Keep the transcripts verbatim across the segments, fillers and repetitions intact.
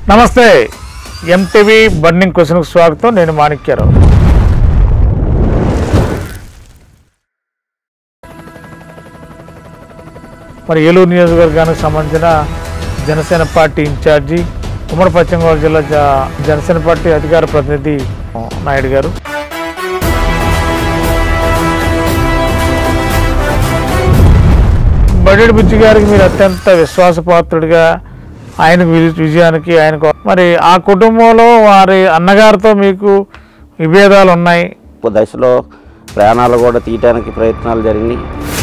నమస్తే MTV burning క్వశ్చన్కు స్వాగతం. నేను మాణిక్యరావు. మరి ఏలూరు నియోజకవర్గానికి సంబంధించిన జనసేన పార్టీ ఇన్ఛార్జి, ఉమ్మడి పశ్చిమ గోదావరి జిల్లా జనసేన పార్టీ అధికార ప్రతినిధి నాయుడు గారు. బడ్జెట్ బుజ్జి గారికి మీరు అత్యంత విశ్వాసపాత్రుడిగా, ఆయన విజయానికి ఆయనకు మరి ఆ కుటుంబంలో వారి అన్నగారితో మీకు విభేదాలు ఉన్నాయి. దశలో ప్రయాణాలు కూడా తీయడానికి ప్రయత్నాలు జరిగినాయి.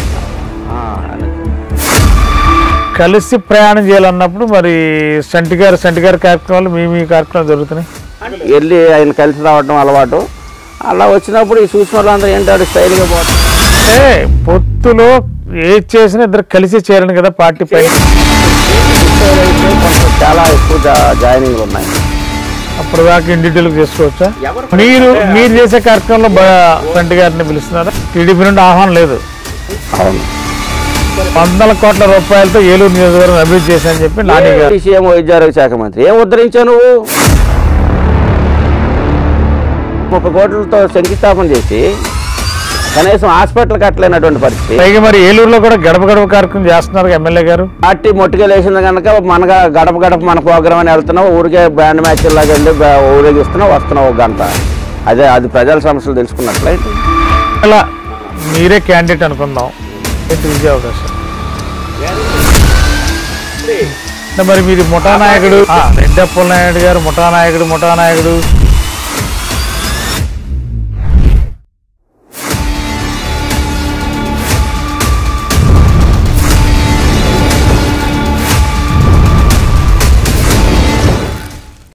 కలిసి ప్రయాణం చేయాలన్నప్పుడు మరి సంటి గారు సంటి గారి కార్యక్రమాలు మీ మీ కార్యక్రమాలు జరుగుతున్నాయి. వెళ్ళి ఆయన కలిసి రావడం అలవాటు. అలా వచ్చినప్పుడు ఈ సూచనలు ఏంటంటే స్టైల్గా పోతుంది. అంటే పొత్తులో ఏది చేసినా ఇద్దరు కలిసి చేరండి కదా పార్టీ పై. చాలా ఎక్కువ జాయినింగ్లు ఉన్నాయి. అప్పుడు దాకా ఇన్ డీటెయిల్గా చేసుకోవచ్చా? మీరు మీరు చేసే కార్యక్రమంలో సంటి గారిని పిలుస్తున్నారా? టీడీపీ నుండి ఆహ్వానం లేదు. అవును, వందల కోట్ల రూపాయలతో ఏలూరు నియోజకవర్గం అభివృద్ధి చేశానని చెప్పి నాని గారు సీఎం వైద్య ఆరోగ్య శాఖ మంత్రి ఏం ఉద్ధరించావు నువ్వు? ముప్పై కోట్లతో శంకుస్థాపన చేసి కనీసం హాస్పిటల్ కట్టలేనటువంటి పరిస్థితి. పైగా మరి ఏలూరులో కూడా గడప గడప కార్యక్రమం చేస్తున్నారు ఎమ్మెల్యే గారు. పార్టీ మొట్టుకెళ్ళేసింది కనుక మనగా గడప గడప మన ప్రోగ్రామ్ అని వెళ్తున్నావు. ఊరికే బ్యాండ్ మ్యాచ్ లాగా వెళ్ళి ఊరేగిస్తున్నావు, వస్తున్నావు ఒక గంట. అదే అది ప్రజల సమస్యలు తెలుసుకున్నట్లయితే అలా మీరే క్యాండిడేట్ అనుకుందాం, ఏంటి విజయ అవకాశం? మరి మీరు ముఠా నాయకుడు రెడ్డప్పల నాయుడు గారు, ముఠా నాయకుడు ముఠా నాయకుడు